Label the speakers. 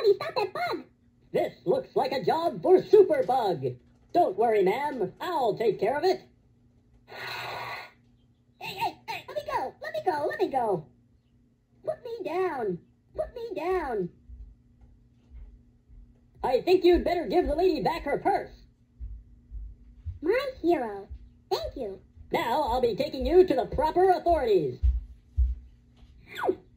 Speaker 1: Somebody stop that bug!
Speaker 2: This looks like a job for Superbug. Don't worry, ma'am. I'll take care of it.
Speaker 1: Hey, let me go! Let me go! Let me go! Put me down! Put me down!
Speaker 2: I think you'd better give the lady back her purse.
Speaker 1: My hero. Thank you.
Speaker 2: Now I'll be taking you to the proper authorities.